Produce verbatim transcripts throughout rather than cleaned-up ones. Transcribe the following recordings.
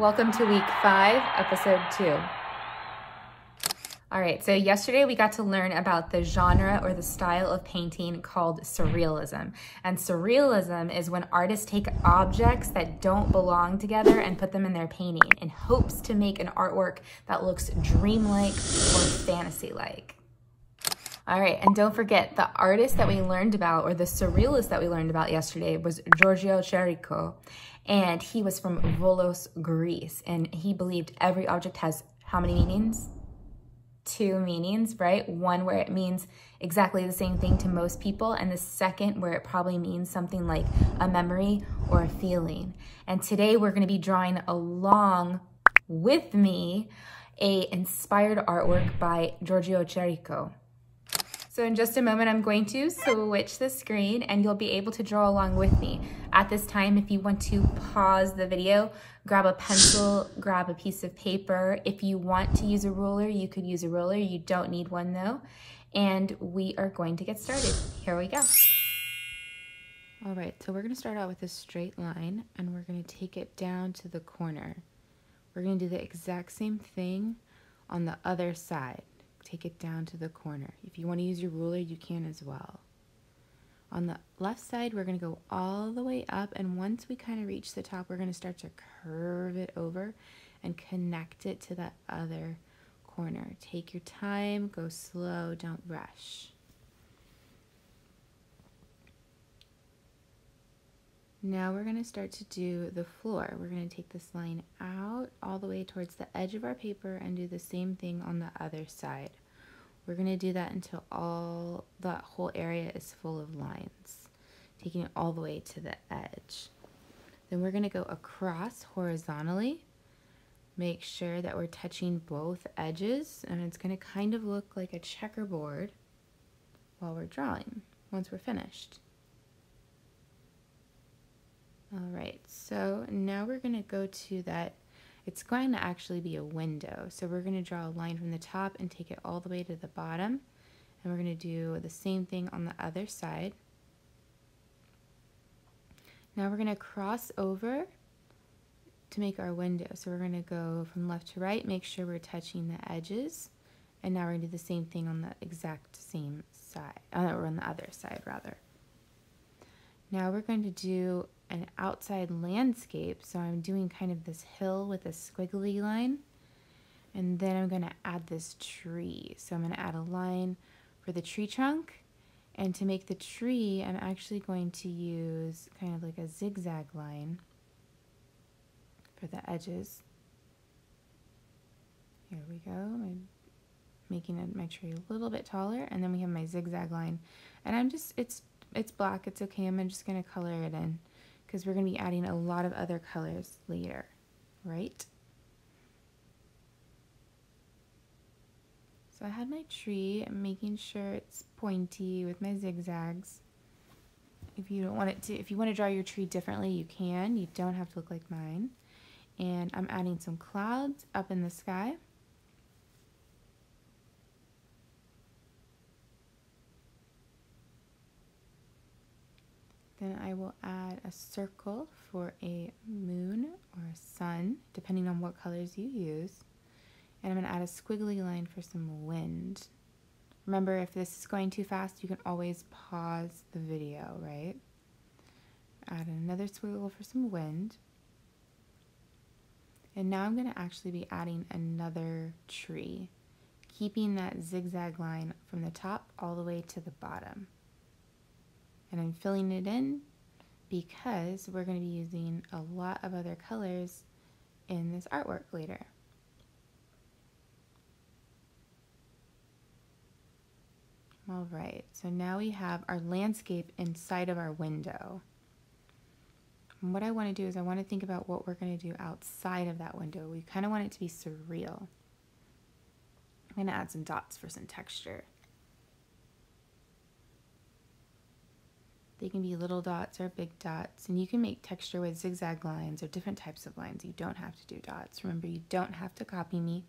Welcome to week five, episode two. All right, so yesterday we got to learn about the genre or the style of painting called Surrealism. And Surrealism is when artists take objects that don't belong together and put them in their painting in hopes to make an artwork that looks dreamlike or fantasy-like. All right, and don't forget, the artist that we learned about, or the surrealist that we learned about yesterday, was Giorgio Cherico, and he was from Volos, Greece, and he believed every object has how many meanings? Two meanings, right? One where it means exactly the same thing to most people, and the second where it probably means something like a memory or a feeling. And today we're going to be drawing along with me a inspired artwork by Giorgio Cherico. So in just a moment, I'm going to switch the screen and you'll be able to draw along with me. At this time, if you want to pause the video, grab a pencil, grab a piece of paper. If you want to use a ruler, you could use a ruler. You don't need one though. And we are going to get started. Here we go. All right, so we're gonna start out with a straight line and we're gonna take it down to the corner. We're gonna do the exact same thing on the other side. Take it down to the corner. If you want to use your ruler, you can as well. On the left side, we're going to go all the way up, and once we kind of reach the top, we're going to start to curve it over and connect it to that other corner. Take your time, go slow, don't rush. Now we're going to start to do the floor. We're going to take this line out all the way towards the edge of our paper and do the same thing on the other side. We're going to do that until all that whole area is full of lines, taking it all the way to the edge. Then we're going to go across horizontally. Make sure that we're touching both edges, and it's going to kind of look like a checkerboard while we're drawing once we're finished. All right, so now we're going to go to that, it's going to actually be a window. So we're going to draw a line from the top and take it all the way to the bottom. And we're going to do the same thing on the other side. Now we're going to cross over to make our window. So we're going to go from left to right, make sure we're touching the edges. And now we're going to do the same thing on the exact same side, or on the other side rather. Now we're going to do an outside landscape, so I'm doing kind of this hill with a squiggly line, and then I'm going to add this tree. So I'm going to add a line for the tree trunk, and to make the tree I'm actually going to use kind of like a zigzag line for the edges. Here we go. I'm making my tree a little bit taller, and then we have my zigzag line, and I'm just it's it's black, it's okay, I'm just going to color it in because we're going to be adding a lot of other colors later, right? So I had my tree, I'm making sure it's pointy with my zigzags. If you don't want it to, if you want to draw your tree differently, you can. You don't have to look like mine. And I'm adding some clouds up in the sky. Then I will add a circle for a moon or a sun, depending on what colors you use. And I'm going to add a squiggly line for some wind. Remember, if this is going too fast, you can always pause the video, right? Add another squiggle for some wind. And now I'm going to actually be adding another tree, keeping that zigzag line from the top all the way to the bottom. And I'm filling it in because we're going to be using a lot of other colors in this artwork later. All right, so now we have our landscape inside of our window. And what I want to do is I want to think about what we're going to do outside of that window. We kind of want it to be surreal. I'm going to add some dots for some texture. They can be little dots or big dots, and you can make texture with zigzag lines or different types of lines. You don't have to do dots. Remember, you don't have to copy me.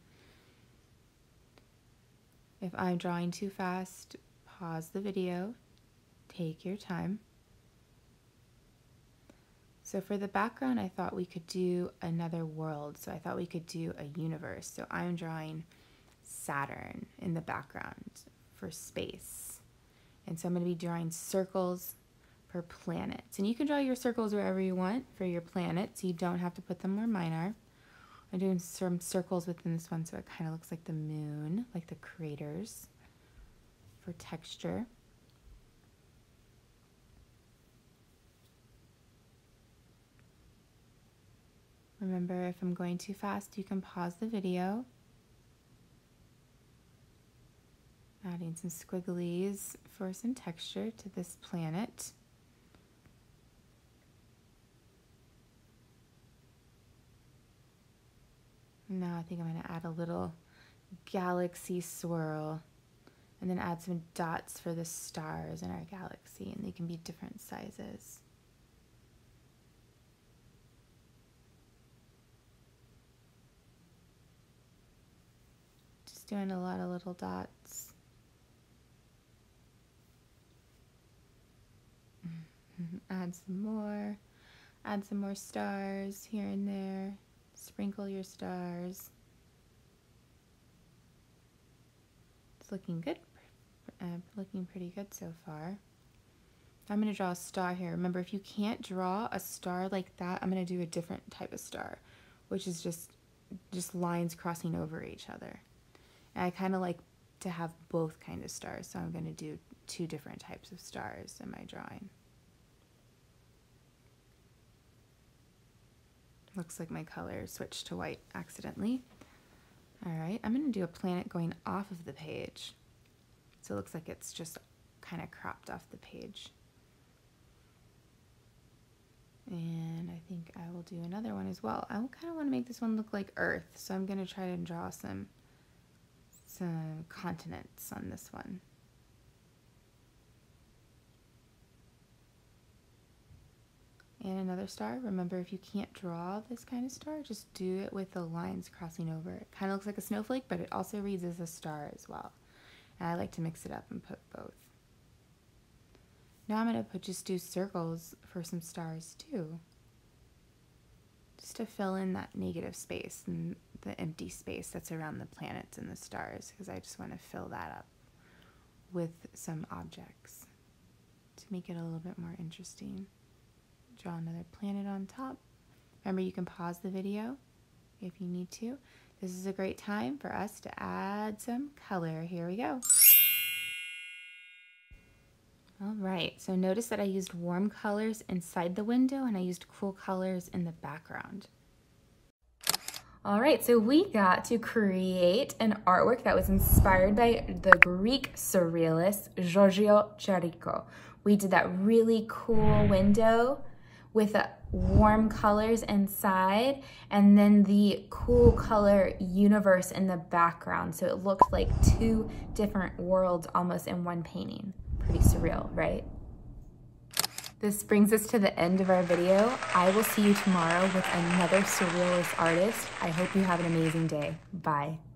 If I'm drawing too fast, pause the video, take your time. So for the background, I thought we could do another world. So I thought we could do a universe. So I'm drawing Saturn in the background for space. And so I'm going to be drawing circles for planets. And you can draw your circles wherever you want for your planets. You don't have to put them where mine are. I'm doing some circles within this one so it kind of looks like the moon, like the craters for texture. Remember, if I'm going too fast, you can pause the video. Adding some squigglies for some texture to this planet. Now I think I'm going to add a little galaxy swirl and then add some dots for the stars in our galaxy, and they can be different sizes. Just doing a lot of little dots. Add some more. Add some more stars here and there. Sprinkle your stars. It's looking good. Uh, looking pretty good so far. I'm going to draw a star here. Remember, if you can't draw a star like that, I'm going to do a different type of star, which is just just lines crossing over each other. And I kind of like to have both kind of stars, so I'm going to do two different types of stars in my drawing. Looks like my color switched to white accidentally. All right, I'm going to do a planet going off of the page. So it looks like it's just kind of cropped off the page. And I think I will do another one as well. I kind of want to make this one look like Earth, so I'm going to try to draw some, some continents on this one. And another star. Remember, if you can't draw this kind of star, just do it with the lines crossing over. It kind of looks like a snowflake, but it also reads as a star as well. And I like to mix it up and put both. Now I'm going to put just do circles for some stars too. Just to fill in that negative space and the empty space that's around the planets and the stars, because I just want to fill that up with some objects to make it a little bit more interesting. Draw another planet on top. Remember, you can pause the video if you need to. This is a great time for us to add some color. Here we go. All right, so notice that I used warm colors inside the window and I used cool colors in the background. All right, so we got to create an artwork that was inspired by the Greek surrealist Giorgio Chirico. We did that really cool window with a warm colors inside and then the cool color universe in the background. So it looked like two different worlds almost in one painting. Pretty surreal, right? This brings us to the end of our video. I will see you tomorrow with another surrealist artist. I hope you have an amazing day. Bye.